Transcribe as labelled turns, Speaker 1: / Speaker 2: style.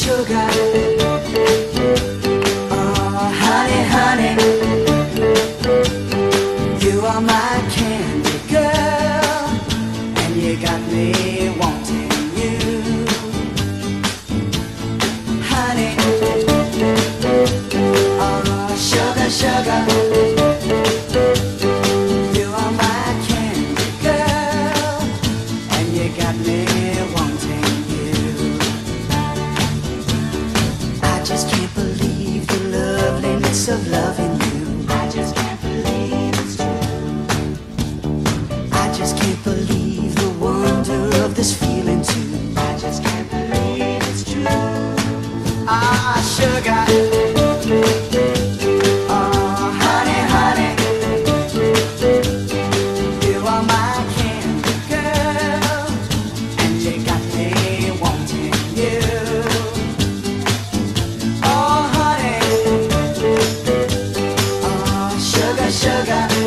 Speaker 1: sugar. Oh, honey, honey, you are my candy girl, and you got me wanting you. Honey, oh, sugar, sugar, you are my candy girl, and you got me wanting you. I just can't believe the loveliness of loving you. I just can't believe it's true. I just can't believe the wonder of this feeling too. I just can't believe it's true. Ah, sugar. Oh, honey, honey, you are my candy girl, and you got me wanting you. Oh, honey, oh, sugar, sugar.